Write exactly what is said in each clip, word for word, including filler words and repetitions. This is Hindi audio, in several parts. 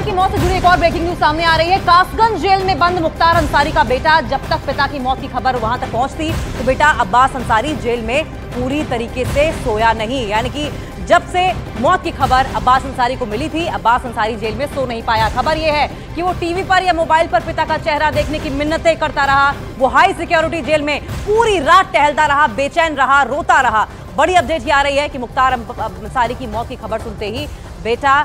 की मौत से जुड़ी एक और ब्रेकिंग न्यूज सामने आ रही है। कासगंज जेल में बंद मुख्तार अंसारी का बेटा, जब तक पिता की मौत की खबर वहां तक पहुंचती तो बेटा अब्बास अंसारी जेल में पूरी तरीके से सोया नहीं। यानी कि जब से मौत की खबर अब्बास अंसारी को मिली थी, अब्बास अंसारी जेल में सो नहीं पाया। खबर यह है कि वो टीवी पर या मोबाइल पर पिता का चेहरा देखने की मिन्नतें करता रहा। वो हाई सिक्योरिटी जेल में पूरी रात टहलता रहा, बेचैन रहा, रोता रहा। बड़ी अपडेट ये आ रही है कि मुख्तार अंसारी की मौत की खबर सुनते ही बेटा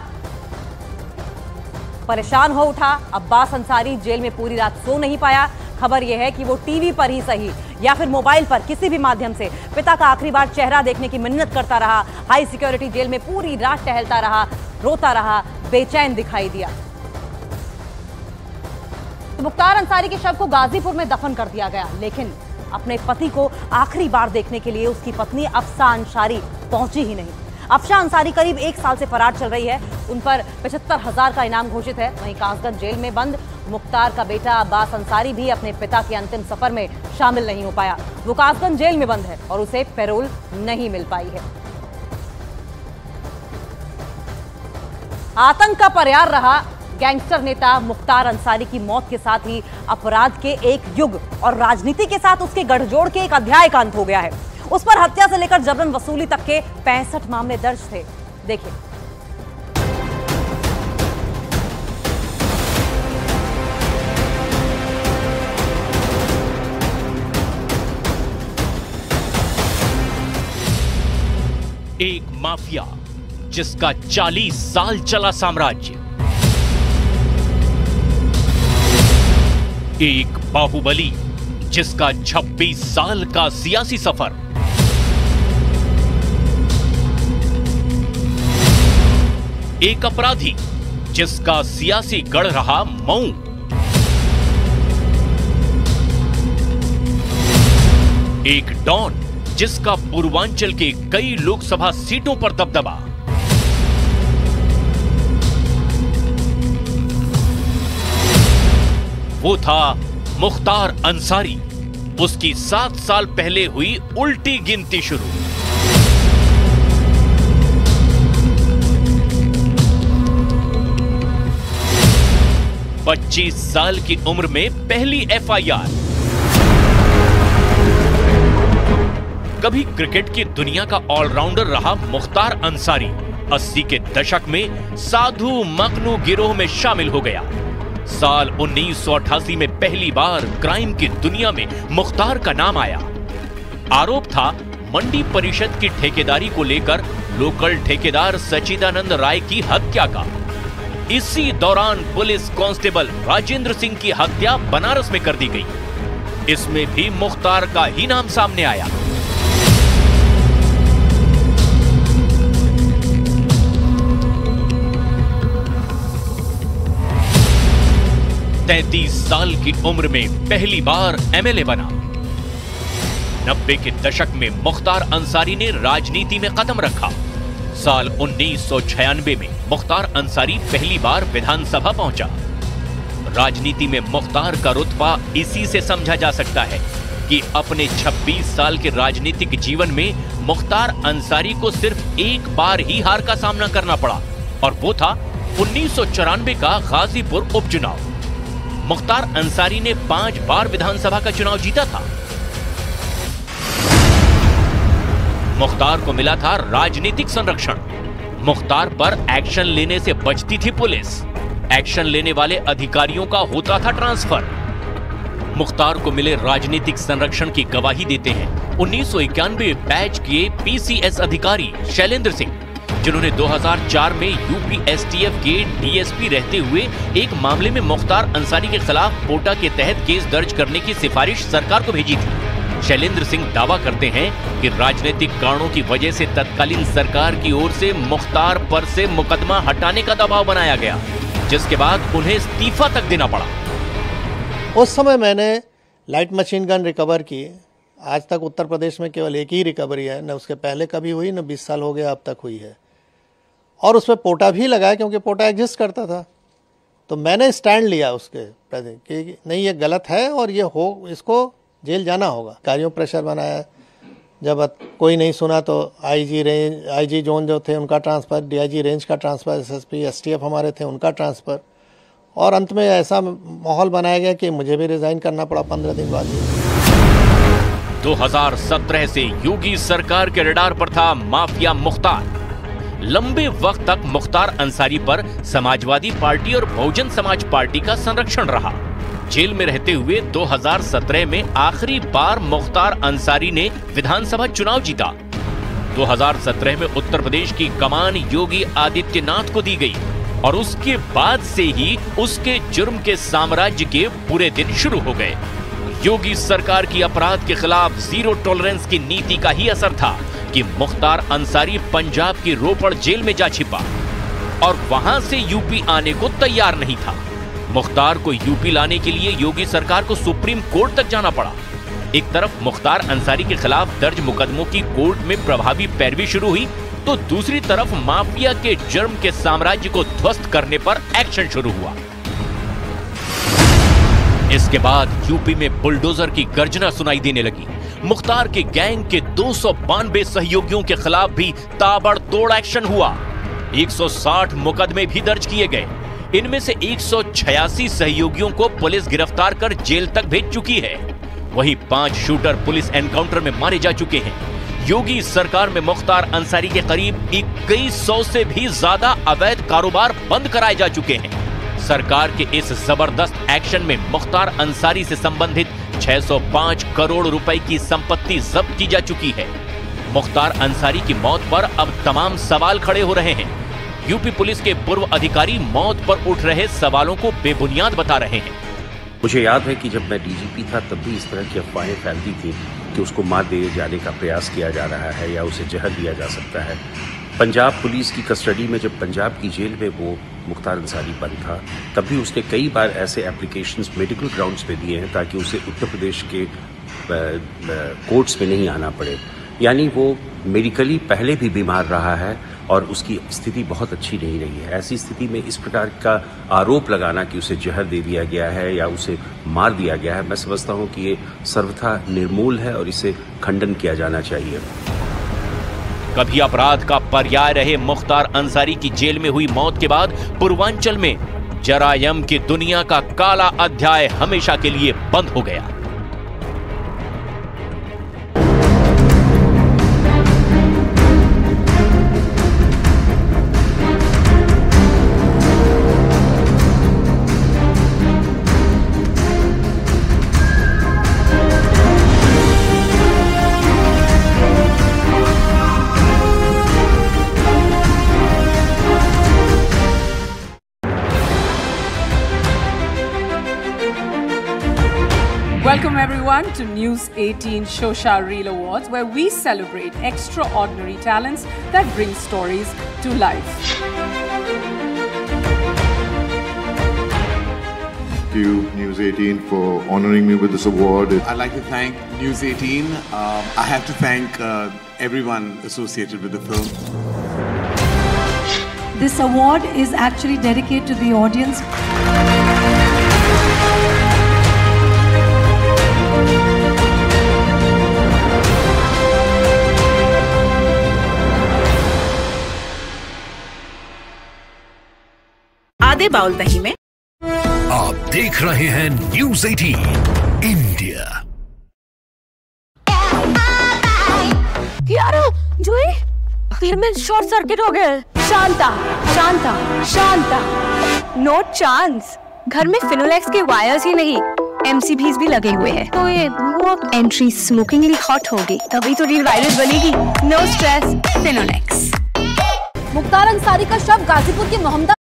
परेशान हो उठा। अब्बास अंसारी जेल में पूरी रात सो नहीं पाया। खबर यह है कि वो टीवी पर ही सही या फिर मोबाइल पर किसी भी माध्यम से पिता का आखिरी बार चेहरा देखने की मिन्नत करता रहा। हाई सिक्योरिटी जेल में पूरी रात टहलता रहा, रोता रहा, बेचैन दिखाई दिया। तो मुख्तार अंसारी के शव को गाजीपुर में दफन कर दिया गया, लेकिन अपने पति को आखिरी बार देखने के लिए उसकी पत्नी अफसा अंसारी पहुंची ही नहीं। अफसा अंसारी करीब एक साल से फरार चल रही है। उन पर पचहत्तर हजार का इनाम घोषित है। वहीं कासगंज जेल में बंद मुख्तार का बेटा अब्बास अंसारी भी अपने पिता के अंतिम सफर में शामिल नहीं हो पाया। वो कासगंज जेल में बंद है और उसे पैरोल नहीं मिल पाई है। आतंक का पर्याय रहा गैंगस्टर नेता मुख्तार अंसारी की मौत के साथ ही अपराध के एक युग और राजनीति के साथ उसके गठजोड़ के एक अध्याय का अंत हो गया है। उस पर हत्या से लेकर जबरन वसूली तक के पैंसठ मामले दर्ज थे। देखिए, एक माफिया जिसका चालीस साल चला साम्राज्य, एक बाहुबली जिसका छब्बीस साल का सियासी सफर, एक अपराधी जिसका सियासी गढ़ रहा मऊ, एक डॉन जिसका पूर्वांचल के कई लोकसभा सीटों पर दबदबा, वो था मुख्तार अंसारी। उसकी सात साल पहले हुई उल्टी गिनती शुरू। पच्चीस साल की उम्र में पहली एफ आई आर। कभी क्रिकेट की दुनिया का ऑलराउंडर रहा मुख्तार अंसारी अस्सी के दशक में साधु मखनू गिरोह में शामिल हो गया। साल उन्नीस सौ अठासी में पहली बार क्राइम की दुनिया में मुख्तार का नाम आया। आरोप था मंडी परिषद की ठेकेदारी को लेकर लोकल ठेकेदार सचिदानंद राय की हत्या का। इसी दौरान पुलिस कांस्टेबल राजेंद्र सिंह की हत्या बनारस में कर दी गई। इसमें भी मुख्तार का ही नाम सामने आया। तैंतीस साल की उम्र में पहली बार एम एल ए बना। नब्बे के दशक में मुख्तार अंसारी ने राजनीति में कदम रखा। साल उन्नीस सौ छियानवे में मुख्तार अंसारी पहली बार विधानसभा पहुंचा। राजनीति में मुख्तार का रुतबा इसी से समझा जा सकता है कि अपने छब्बीस साल के राजनीतिक जीवन में मुख्तार अंसारी को सिर्फ एक बार ही हार का सामना करना पड़ा और वो था उन्नीस सौ चौरानवे का गाजीपुर उपचुनाव। मुख्तार अंसारी ने पांच बार विधानसभा का चुनाव जीता था। मुख्तार को मिला था राजनीतिक संरक्षण। मुख्तार पर एक्शन लेने से बचती थी पुलिस। एक्शन लेने वाले अधिकारियों का होता था ट्रांसफर। मुख्तार को मिले राजनीतिक संरक्षण की गवाही देते हैं उन्नीस सौ इक्यानवे बैच के पी सी एस अधिकारी शैलेंद्र सिंह, जिन्होंने दो हज़ार चार में U P S T F के डी एस पी रहते हुए एक मामले में मुख्तार अंसारी के खिलाफ पोटा के तहत केस दर्ज करने की सिफारिश सरकार को भेजी थी। शैलेंद्र सिंह दावा करते हैं कि राजनीतिक कारणों की वजह से तत्कालीन सरकार की ओर से मुख्तार पर से मुकदमा हटाने का दबाव बनाया गया, जिसके बाद उन्हें इस्तीफा तक देना पड़ा। उस समय मैंने लाइट मशीन गन रिकवर की। आज तक उत्तर प्रदेश में केवल एक ही रिकवरी है, न उसके पहले कभी हुई, न बीस साल हो गया अब तक हुई है। और उस पर पोटा भी लगाया क्योंकि पोटा एग्जिस्ट करता था। तो मैंने स्टैंड लिया उसके प्रति कि नहीं, ये गलत है और ये हो, इसको जेल जाना होगा। कार्यों प्रेशर बनाया। जब कोई नहीं सुना तो आईजी रेंज, आईजी जोन जो थे उनका ट्रांसफ़र, डीआईजी रेंज का ट्रांसफ़र, एसएसपी, एसटीएफ हमारे थे उनका ट्रांसफ़र। और अंत में ऐसा माहौल बनाया गया कि मुझे भी रिजाइन करना पड़ा पंद्रह दिन बाद। दो हज़ार सत्रह से योगी सरकार के रडार पर था माफिया मुख्तार। लंबे वक्त तक मुख्तार अंसारी पर समाजवादी पार्टी और बहुजन समाज पार्टी का संरक्षण रहा। जेल में रहते हुए दो हज़ार सत्रह में आखिरी बार मुख्तार अंसारी ने विधानसभा चुनाव जीता। दो हज़ार सत्रह में उत्तर प्रदेश की कमान योगी आदित्यनाथ को दी गई और उसके बाद से ही उसके जुर्म के साम्राज्य के बुरे दिन शुरू हो गए। योगी सरकार की अपराध के खिलाफ जीरो टॉलरेंस की नीति का ही असर था कि मुख्तार अंसारी पंजाब की रोपड़ जेल में जा छिपा और वहां से यूपी आने को तैयार नहीं था। मुख्तार को यूपी लाने के लिए योगी सरकार को सुप्रीम कोर्ट तक जाना पड़ा। एक तरफ मुख्तार अंसारी के खिलाफ दर्ज मुकदमों की कोर्ट में प्रभावी पैरवी शुरू हुई, तो दूसरी तरफ माफिया के जुर्म के साम्राज्य को ध्वस्त करने पर एक्शन शुरू हुआ। इसके बाद यूपी में बुलडोजर की गर्जना सुनाई देने लगी। मुख्तार के गैंग के दो सौ बानवे सहयोगियों के खिलाफ भी ताबड़तोड़ एक्शन हुआ। एक सौ साठ मुकदमे भी दर्ज किए गए। इनमें से एक सौ छियासी सहयोगियों को पुलिस गिरफ्तार कर जेल तक भेज चुकी है। वहीं पांच शूटर पुलिस एनकाउंटर में मारे जा चुके हैं। योगी सरकार में मुख्तार अंसारी के करीब इक्कीस सौ से भी ज्यादा अवैध कारोबार बंद कराए जा चुके हैं। सरकार के इस जबरदस्त एक्शन में मुख्तार अंसारी से संबंधित छह सौ पाँच करोड़ रुपए की संपत्ति जब्त की जा चुकी है। मुख्तार अंसारी की मौत पर अब तमाम सवाल खड़े हो रहे हैं। यूपी पुलिस के पूर्व अधिकारी मौत पर उठ रहे सवालों को बेबुनियाद बता रहे हैं। मुझे याद है कि जब मैं डीजीपी था तब भी इस तरह की अफवाहें फैलती थी कि उसको मार दिए जाने का प्रयास किया जा रहा है या उसे जहर दिया जा सकता है। पंजाब पुलिस की कस्टडी में जब पंजाब की जेल में वो मुख्तार अंसारी बंद था, तब भी उसने कई बार ऐसे एप्लीकेशंस मेडिकल ग्राउंड्स पे दिए हैं ताकि उसे उत्तर प्रदेश के कोर्ट्स में नहीं आना पड़े। यानी वो मेडिकली पहले भी बीमार रहा है और उसकी स्थिति बहुत अच्छी नहीं रही है। ऐसी स्थिति में इस प्रकार का आरोप लगाना कि उसे जहर दे दिया गया है या उसे मार दिया गया है, मैं समझता हूं कि ये सर्वथा निर्मूल है और इसे खंडन किया जाना चाहिए। कभी अपराध का पर्याय रहे मुख्तार अंसारी की जेल में हुई मौत के बाद पूर्वांचल में जरायम की दुनिया का काला अध्याय हमेशा के लिए बंद हो गया। Welcome everyone to News eighteen Shosha Reel Awards, where we celebrate extraordinary talents that bring stories to life. Thank you, News eighteen, for honoring me with this award. I'd like to thank News eighteen. Um, I have to thank uh, everyone associated with the film. This award is actually dedicated to the audience. आधे बाउल दही में आप देख रहे हैं न्यूज़ अठारह इंडिया। यार जोई घर में शॉर्ट सर्किट हो गया। Shanta Shanta Shanta no chance. घर में फिनोलेक्स के वायर्स ही नहीं एमसीबीज भी लगे हुए हैं, तो ये वो एंट्री स्मोकिंगली हॉट होगी, तभी तो रील वायरल बनेगी। No stress, Finolex. मुख्तार अंसारी का शव गाजीपुर के मोहम्मदा